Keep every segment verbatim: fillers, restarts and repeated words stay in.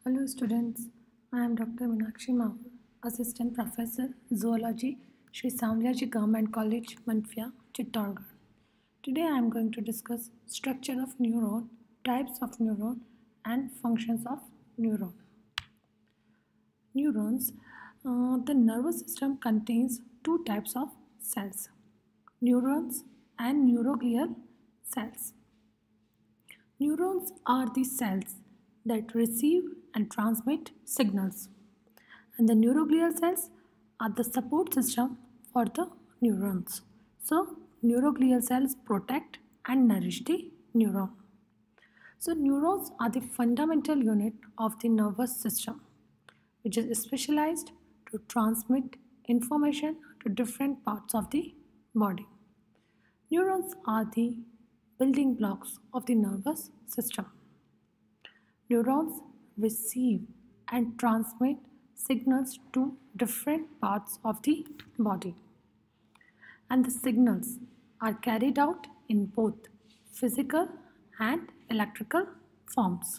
Hello students, I am Doctor Meenakshi Mahur, Assistant Professor, Zoology, Sri Samyaji Government College, Manfia, Chittorgarh. Today I am going to discuss structure of neuron, types of neuron and functions of neuron. Neurons, uh, the nervous system contains two types of cells, neurons and neuroglial cells. Neurons are the cells that receive and transmit signals, and the neuroglial cells are the support system for the neurons. So, neuroglial cells protect and nourish the neuron. So, neurons are the fundamental unit of the nervous system, which is specialized to transmit information to different parts of the body. Neurons are the building blocks of the nervous system. Neurons receive and transmit signals to different parts of the body, and the signals are carried out in both physical and electrical forms.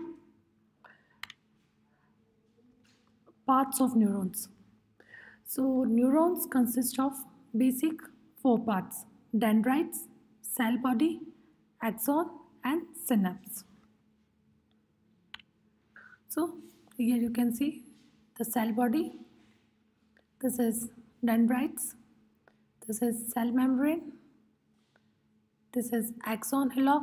Parts of neurons. So, neurons consist of basic four parts: dendrites, cell body, axon, and synapse. So, here you can see the cell body. This is dendrites. This is cell membrane. This is axon hillock.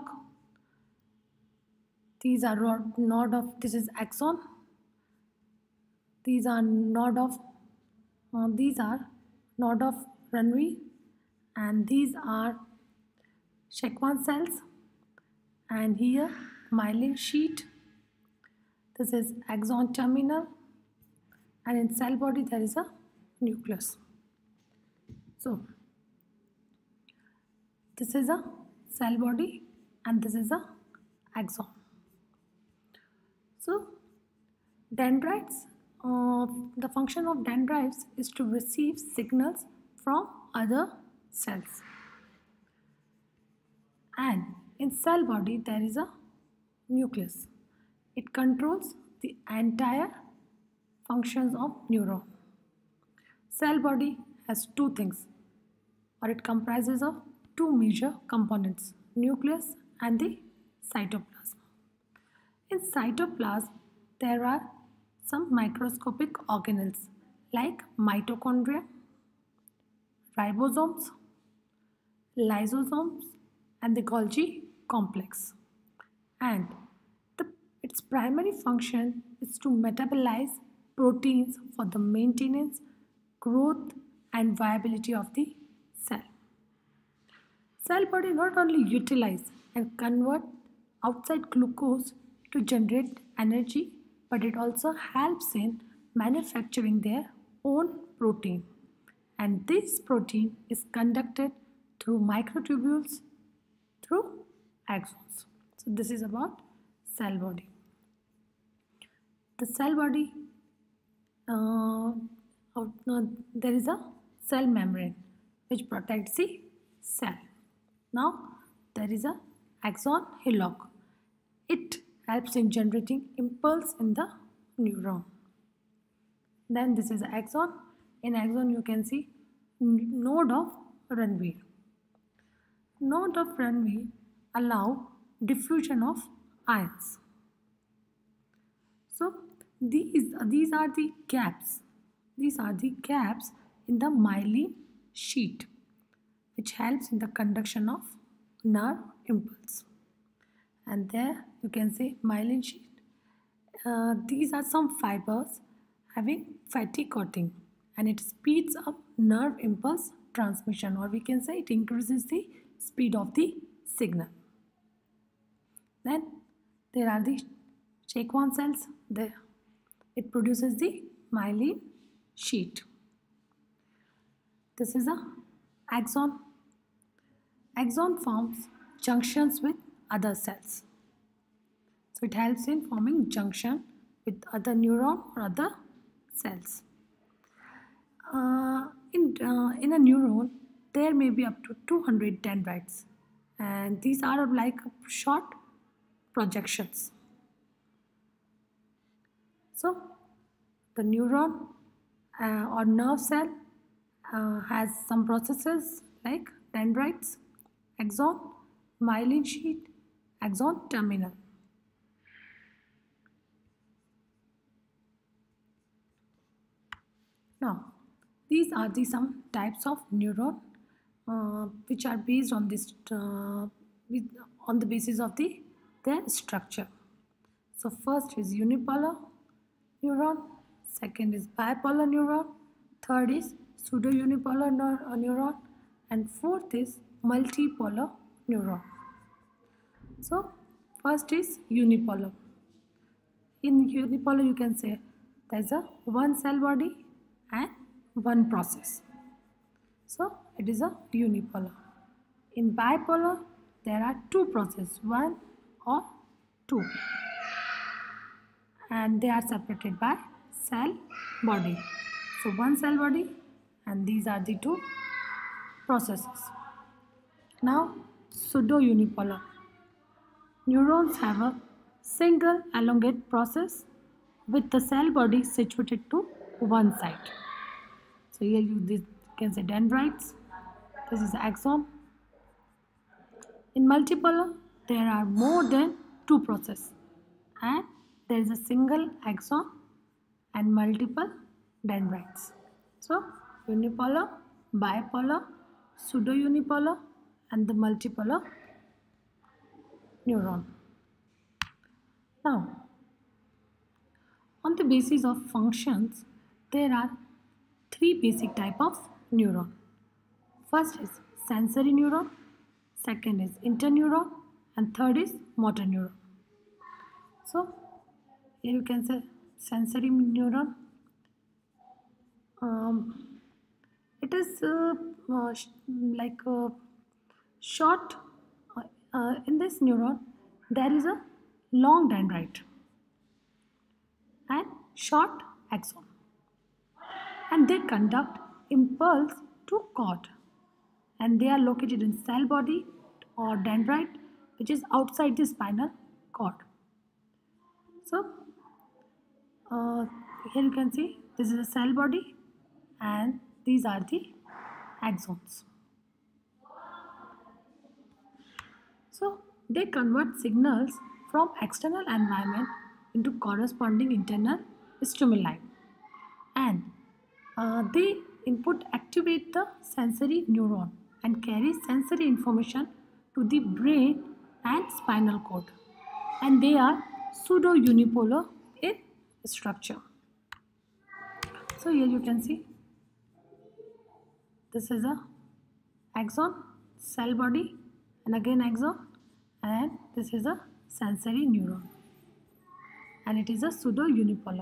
These are rod, node of, this is axon. These are node of, uh, these are node of Ranvier, and these are Schwann cells, and here myelin sheath. This is axon terminal, and in cell body there is a nucleus. So this is a cell body and this is a axon. So dendrites, uh, the function of dendrites is to receive signals from other cells, and in cell body there is a nucleus. It controls the entire functions of neuron. Cell body has two things, or it comprises of two major components, nucleus and the cytoplasm. In cytoplasm, there are some microscopic organelles like mitochondria, ribosomes, lysosomes, and the Golgi complex. And the, its primary function is to metabolize proteins for the maintenance, growth, and viability of the cell. Cell body not only utilize and convert outside glucose to generate energy, but it also helps in manufacturing their own protein, and this protein is conducted through microtubules through axons. So this is about cell body. The cell body, uh, uh, there is a cell membrane which protects the cell. Now there is a axon hillock. It helps in generating impulse in the neuron. Then this is axon. In axon you can see node of Ranvier. Node of Ranvier allow diffusion of ions. So these, these are the gaps. These are the gaps in the myelin sheath, which helps in the conduction of nerve impulse. And there you can see myelin sheath. Uh, these are some fibers having fatty coating, and it speeds up nerve impulse transmission, or we can say it increases the speed of the signal. Then there are the Schwann cells. There it produces the myelin sheath. This is a axon. Axon forms junctions with other cells. So it helps in forming junction with other neuron or other cells. Uh, in, uh, in a neuron, there may be up to two hundred dendrites, and these are like short projections. So the neuron uh, or nerve cell uh, has some processes like dendrites, axon, myelin sheath, axon terminal. Now, these are the some types of neuron uh, which are based on this uh, with, on the basis of the their structure. So first is unipolar neuron, second is bipolar neuron, third is pseudo-unipolar neur- uh, neuron, and fourth is multipolar neuron. So first is unipolar. In unipolar you can say there is a one cell body and one process. So it is a unipolar. In bipolar there are two processes, one or two, and they are separated by cell body. So one cell body and these are the two processes. Now pseudo-unipolar. Neurons have a single elongate process with the cell body situated to one side. So here you this can say dendrites. This is axon. In multipolar, there are more than two processes, and there is a single axon and multiple dendrites. So unipolar, bipolar, pseudo-unipolar, and the multipolar neuron. Now, on the basis of functions, there are three basic type of neuron. First is sensory neuron, second is interneuron, and third is motor neuron. So here you can say sensory neuron. Um, it is uh, uh, like a short. Uh, uh, in this neuron, there is a long dendrite and short axon, and they conduct impulse to cord, and they are located in cell body or dendrite which is outside the spinal cord. So uh, here you can see this is a cell body and these are the axons. So they convert signals from external environment into corresponding internal stimuli, and uh, they input activate the sensory neuron and carry sensory information to the brain and spinal cord, and they are pseudo unipolar in structure. So here you can see this is a axon, cell body, and again axon, and this is a sensory neuron, and it is a pseudo unipolar,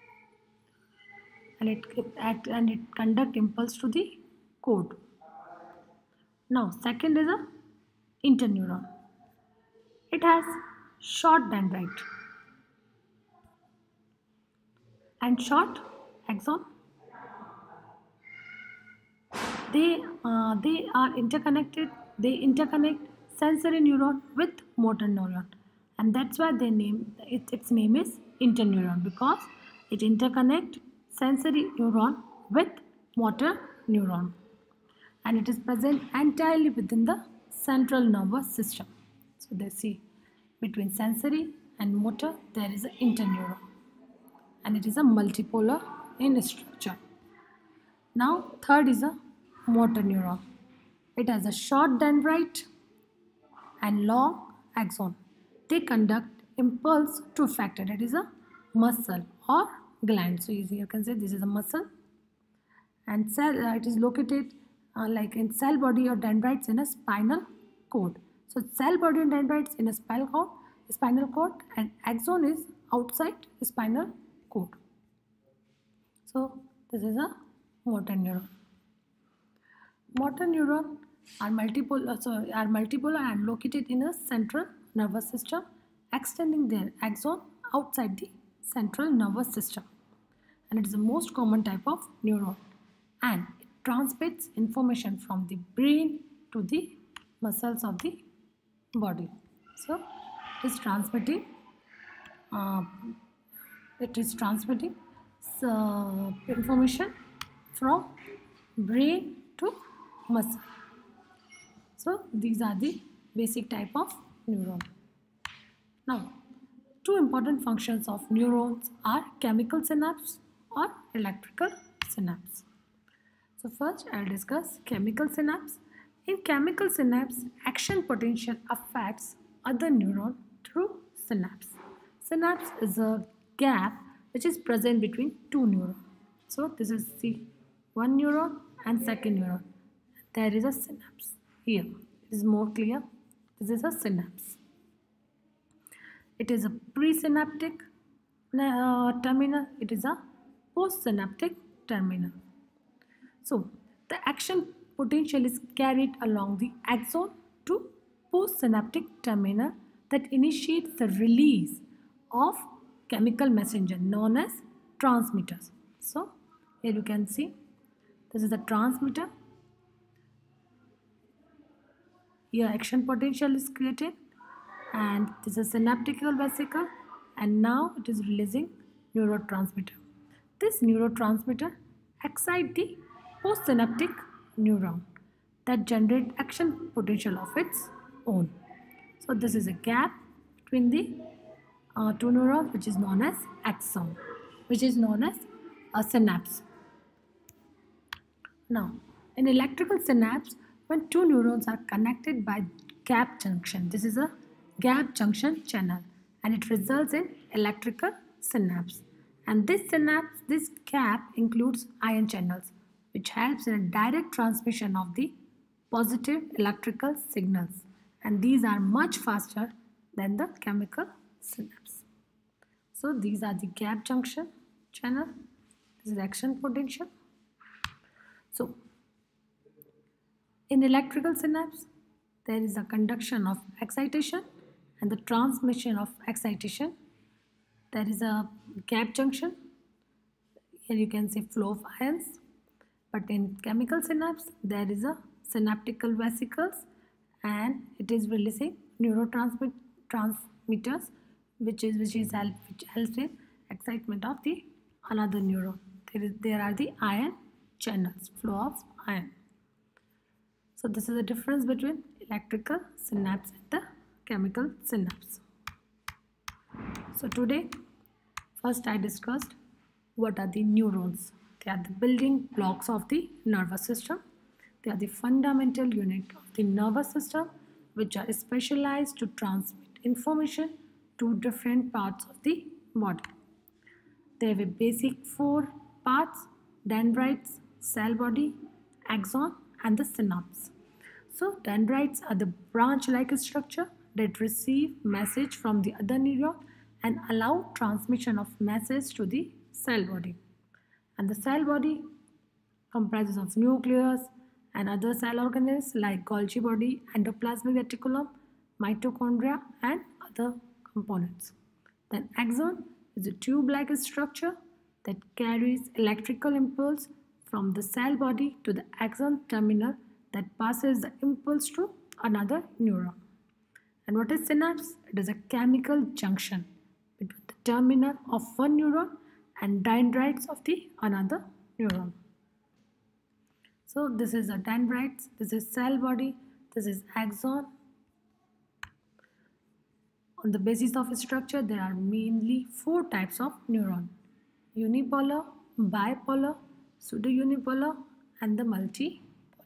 and it act and it conduct impulse to the cord. Now second is a interneuron. It has short dendrite and short axon. They uh, they are interconnected. They interconnect sensory neuron with motor neuron, and that's why they name it, its name is interneuron, because it interconnect sensory neuron with motor neuron, and it is present entirely within the central nervous system. So they see between sensory and motor there is an interneuron, and it is a multipolar in structure. Now third is a motor neuron. It has a short dendrite and long axon. They conduct impulse to factor. It is a muscle or gland. So you can say this is a muscle, and cell uh, it is located uh, like in cell body or dendrites in a spinal cord. So cell body and dendrites in a spinal cord, spinal cord, and axon is outside spinal cord. So this is a motor neuron. Motor neuron are multipolar, uh, sorry, are multipolar and located in a central nervous system, extending their axon outside the central nervous system, and it is the most common type of neuron, and it transmits information from the brain to the muscles of the body. So it is transmitting uh, it is transmitting uh, information from brain to muscle. So these are the basic type of neuron. Now, two important functions of neurons are chemical synapse or electrical synapse. So first I'll discuss chemical synapse. In chemical synapse, action potential affects other neuron through synapse. Synapse is a gap which is present between two neurons. So this is the one neuron and second neuron. There is a synapse. Here it is more clear. This is a synapse. It is a presynaptic uh, terminal. It is a postsynaptic terminal. So the action potential is carried along the axon to postsynaptic terminal that initiates the release of chemical messenger known as transmitters. So here you can see this is the transmitter. Here action potential is created and this is synaptical vesicle, and now it is releasing neurotransmitter. This neurotransmitter excites the postsynaptic neuron that generate action potential of its own. So this is a gap between the uh, two neurons which is known as axon, which is known as a synapse. Now in electrical synapse, when two neurons are connected by gap junction, this is a gap junction channel, and it results in electrical synapse. And this synapse, this gap includes ion channels, which helps in a direct transmission of the positive electrical signals, and these are much faster than the chemical synapse. So these are the gap junction channel. This is action potential. So in electrical synapse, there is a conduction of excitation and the transmission of excitation. There is a gap junction. Here you can see flow of ions. But in chemical synapse, there is a synaptical vesicles and it is releasing neurotransmitters, which is which is help, which helps in excitement of the another neuron. There is there are the ion channels, flow of ion. So this is the difference between electrical synapse and the chemical synapse. So today, first I discussed what are the neurons. They are the building blocks of the nervous system. They are the fundamental unit of the nervous system, which are specialized to transmit information to different parts of the body. They have a basic four parts: dendrites, cell body, axon, and the synapse. So dendrites are the branch-like structure that receive message from the other neuron and allow transmission of message to the cell body. And the cell body comprises of nucleus and other cell organelles like Golgi body, endoplasmic reticulum, mitochondria, and other components. Then axon is a tube-like structure that carries electrical impulse from the cell body to the axon terminal that passes the impulse to another neuron. And what is synapse? It is a chemical junction between the terminal of one neuron and dendrites of the another neuron. So this is a dendrites, this is cell body, this is axon. On the basis of structure, there are mainly four types of neuron: unipolar, bipolar, pseudo-unipolar, and the multipolar.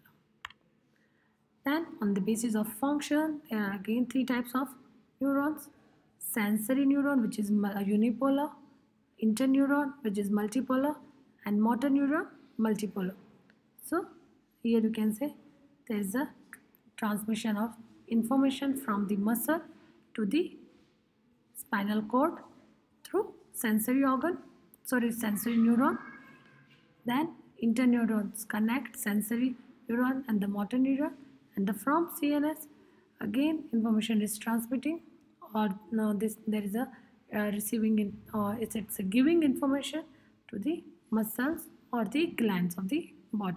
Then on the basis of function, there are again three types of neurons: sensory neuron, which is unipolar, interneuron, which is multipolar, and motor neuron, multipolar. So here you can say there is a transmission of information from the muscle to the spinal cord through sensory organ, sorry, sensory neuron. Then interneurons connect sensory neuron and the motor neuron, and the from C N S again information is transmitting, or no, this there is a uh, receiving in, or it's, it's a giving information to the muscles or the glands of the body.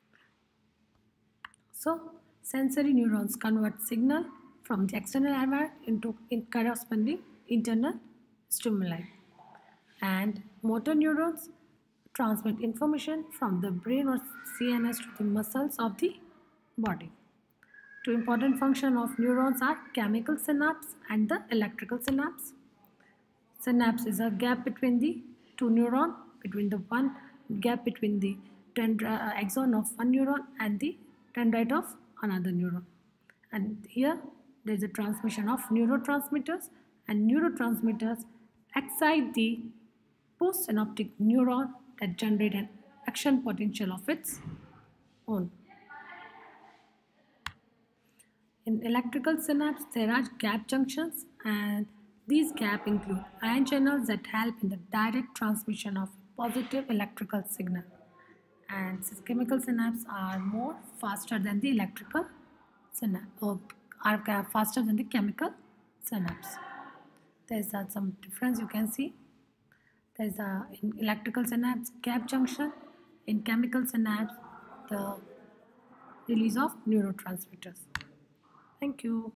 So sensory neurons convert signal from the external environment into in corresponding internal stimuli. And motor neurons transmit information from the brain or C N S to the muscles of the body. Two important functions of neurons are chemical synapse and the electrical synapse. Synapse is a gap between the two neurons, between the one gap between the dendri- uh, axon of one neuron and the dendrite of another neuron. And here there is a transmission of neurotransmitters, and neurotransmitters excite the postsynaptic neuron that generate an action potential of its own. In electrical synapse, there are gap junctions, and these gaps include ion channels that help in the direct transmission of positive electrical signal. And chemical synapses are more faster than the electrical synapse, or are faster than the chemical synapse. There's uh, some difference you can see. There's a in electrical synapse gap junction. In chemical synapse, the release of neurotransmitters. Thank you.